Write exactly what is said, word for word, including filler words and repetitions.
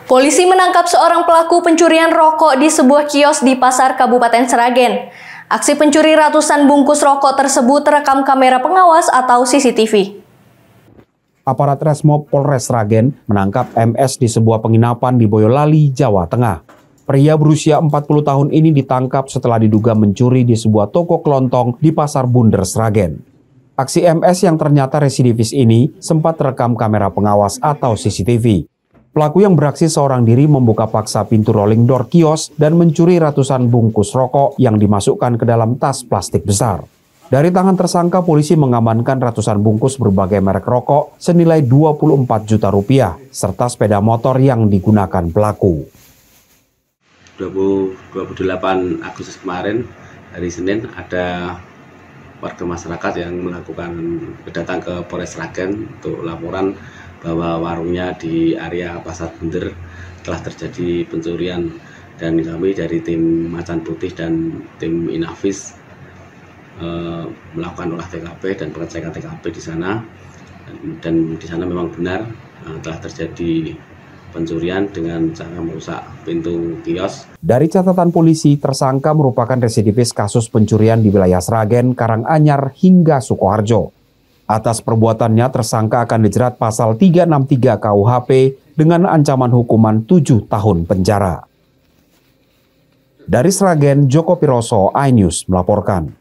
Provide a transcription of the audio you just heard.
Polisi menangkap seorang pelaku pencurian rokok di sebuah kios di Pasar Kabupaten Sragen. Aksi pencuri ratusan bungkus rokok tersebut terekam kamera pengawas atau C C T V. Aparat Resmob Polres Sragen menangkap M S di sebuah penginapan di Boyolali, Jawa Tengah. Pria berusia empat puluh tahun ini ditangkap setelah diduga mencuri di sebuah toko kelontong di Pasar Bunder, Sragen. Aksi M S yang ternyata residivis ini sempat terekam kamera pengawas atau C C T V. Pelaku yang beraksi seorang diri membuka paksa pintu rolling door kios dan mencuri ratusan bungkus rokok yang dimasukkan ke dalam tas plastik besar. Dari tangan tersangka, polisi mengamankan ratusan bungkus berbagai merek rokok senilai dua puluh empat juta rupiah, serta sepeda motor yang digunakan pelaku. dua puluh delapan Agustus kemarin, hari Senin, ada warga masyarakat yang melakukan datang ke Polres Sragen untuk laporan bahwa warungnya di area Pasar Bunder telah terjadi pencurian, dan kami dari tim Macan Putih dan tim Inavis eh, melakukan olah T K P dan pengecekan T K P di sana, dan, dan di sana memang benar eh, telah terjadi pencurian dengan cara merusak pintu kios. Dari catatan polisi, tersangka merupakan residivis kasus pencurian di wilayah Sragen, Karanganyar hingga Sukoharjo. Atas perbuatannya, tersangka akan dijerat pasal tiga enam tiga K U H P dengan ancaman hukuman tujuh tahun penjara. Dari Sragen, Joko Piroso, iNews melaporkan.